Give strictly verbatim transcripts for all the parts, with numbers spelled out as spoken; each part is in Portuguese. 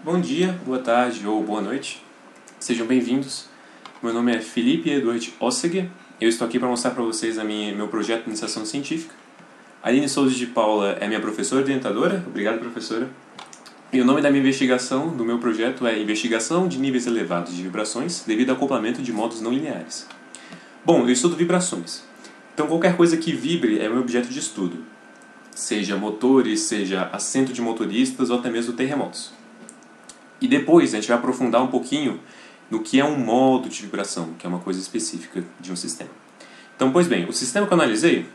Bom dia, boa tarde ou boa noite. Sejam bem-vindos. Meu nome é Felipe Eduard Osseguer. Eu estou aqui para mostrar para vocês a minha, meu projeto de iniciação científica. A Aline Souza de Paula é minha professora orientadora. Obrigado, professora. E o nome da minha investigação, do meu projeto, é Investigação de Níveis Elevados de Vibrações devido ao acoplamento de modos não lineares. Bom, eu estudo vibrações. Então qualquer coisa que vibre é meu objeto de estudo. Seja motores, seja assento de motoristas ou até mesmo terremotos. E depois a gente vai aprofundar um pouquinho no que é um modo de vibração, que é uma coisa específica de um sistema. Então, pois bem, o sistema que eu analisei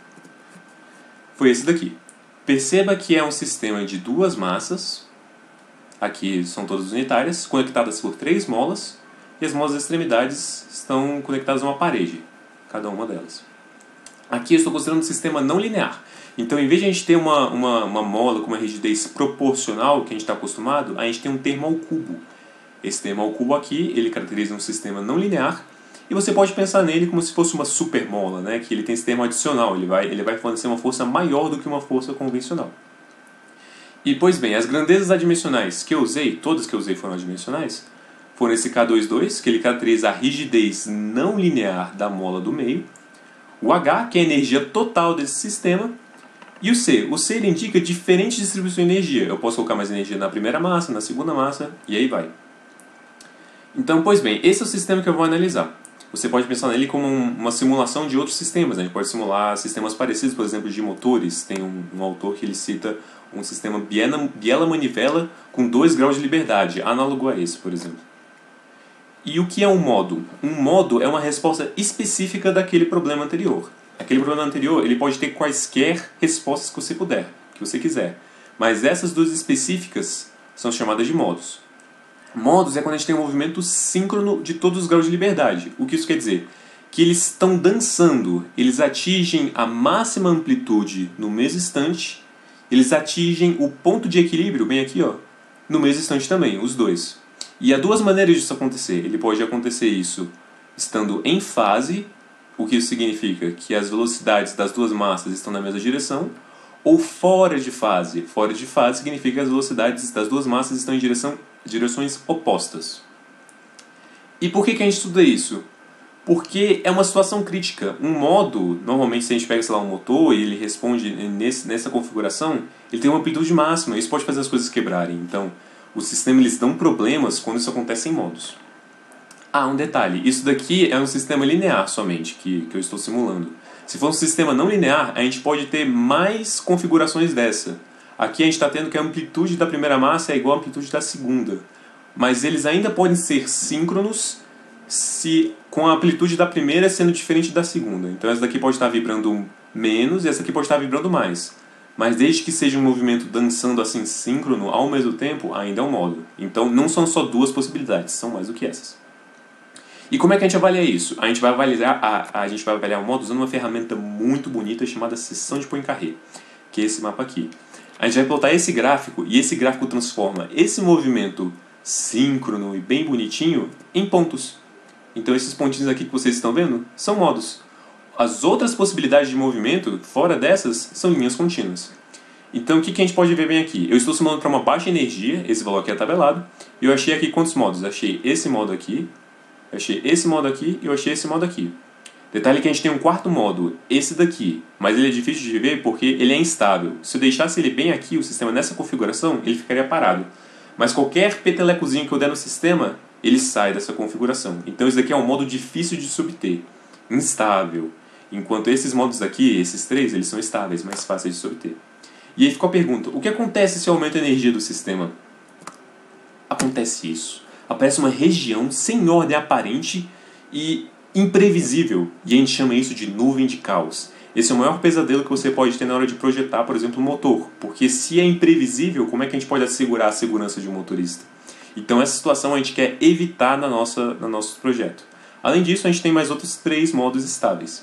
foi esse daqui. Perceba que é um sistema de duas massas, aqui são todas unitárias, conectadas por três molas, e as molas das extremidades estão conectadas a uma parede, cada uma delas. Aqui eu estou considerando um sistema não linear. Então, em vez de a gente ter uma, uma, uma mola com uma rigidez proporcional, que a gente está acostumado, a gente tem um termo ao cubo. Esse termo ao cubo aqui, ele caracteriza um sistema não linear, e você pode pensar nele como se fosse uma supermola, né? Que ele tem esse termo adicional, ele vai, ele vai fornecer uma força maior do que uma força convencional. E, pois bem, as grandezas adimensionais que eu usei, todas que eu usei foram adimensionais, foram esse K vinte e dois, que ele caracteriza a rigidez não linear da mola do meio, o H, que é a energia total desse sistema, e o C. O C ele indica diferente distribuição de energia. Eu posso colocar mais energia na primeira massa, na segunda massa, e aí vai. Então, pois bem, esse é o sistema que eu vou analisar. Você pode pensar nele como uma simulação de outros sistemas. A gente pode simular sistemas parecidos, por exemplo, de motores. Tem um, um autor que ele cita um sistema biela-manivela com dois graus de liberdade, análogo a esse, por exemplo. E o que é um modo? Um modo é uma resposta específica daquele problema anterior. Aquele problema anterior ele pode ter quaisquer respostas que você puder, que você quiser. Mas essas duas específicas são chamadas de modos. Modos é quando a gente tem um movimento síncrono de todos os graus de liberdade. O que isso quer dizer? Que eles estão dançando, eles atingem a máxima amplitude no mesmo instante, eles atingem o ponto de equilíbrio, bem aqui, ó, no mesmo instante também, os dois. E há duas maneiras disso acontecer. Ele pode acontecer isso estando em fase, o que isso significa? Que as velocidades das duas massas estão na mesma direção, ou fora de fase. Fora de fase significa que as velocidades das duas massas estão em direção, direções opostas. E por que, que a gente estuda isso? Porque é uma situação crítica. Um modo, normalmente se a gente pega, sei lá, um motor e ele responde nesse, nessa configuração, ele tem uma amplitude máxima. Isso pode fazer as coisas quebrarem. Então, o sistema eles dão problemas quando isso acontece em modos. Ah, um detalhe. Isso daqui é um sistema linear somente, que, que eu estou simulando. Se for um sistema não linear, a gente pode ter mais configurações dessa. Aqui a gente está tendo que a amplitude da primeira massa é igual à amplitude da segunda. Mas eles ainda podem ser síncronos se, com a amplitude da primeira sendo diferente da segunda. Então essa daqui pode estar vibrando menos e essa aqui pode estar vibrando mais. Mas desde que seja um movimento dançando assim síncrono ao mesmo tempo, ainda é um modo. Então não são só duas possibilidades, são mais do que essas. E como é que a gente avalia isso? A gente vai avaliar, a, a gente vai avaliar o modo usando uma ferramenta muito bonita chamada seção de Poincaré, que é esse mapa aqui. A gente vai plotar esse gráfico e esse gráfico transforma esse movimento síncrono e bem bonitinho em pontos. Então esses pontinhos aqui que vocês estão vendo são modos. As outras possibilidades de movimento, fora dessas, são linhas contínuas. Então o que, que a gente pode ver bem aqui? Eu estou simulando para uma baixa energia, esse valor aqui é tabelado, e eu achei aqui quantos modos? Achei esse modo aqui, eu achei esse modo aqui e eu achei esse modo aqui. Detalhe que a gente tem um quarto modo, esse daqui, mas ele é difícil de ver porque ele é instável. Se eu deixasse ele bem aqui, o sistema nessa configuração, ele ficaria parado. Mas qualquer petelecozinho que eu der no sistema, ele sai dessa configuração. Então esse daqui é um modo difícil de subter, instável. Enquanto esses modos aqui, esses três, eles são estáveis, mais fáceis de subter. E aí ficou a pergunta, o que acontece se eu aumento a energia do sistema? Acontece isso. Aparece uma região sem ordem aparente e imprevisível, e a gente chama isso de nuvem de caos. Esse é o maior pesadelo que você pode ter na hora de projetar, por exemplo, um motor, porque se é imprevisível, como é que a gente pode assegurar a segurança de um motorista? Então essa situação a gente quer evitar na nossa, no nosso projeto. Além disso, a gente tem mais outros três modos estáveis.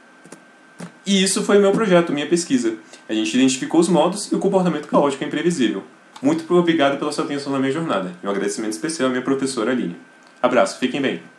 E isso foi o meu projeto, minha pesquisa. A gente identificou os modos e o comportamento caótico é imprevisível. Muito obrigado pela sua atenção na minha jornada. E um agradecimento especial à minha professora Aline. Abraço, fiquem bem.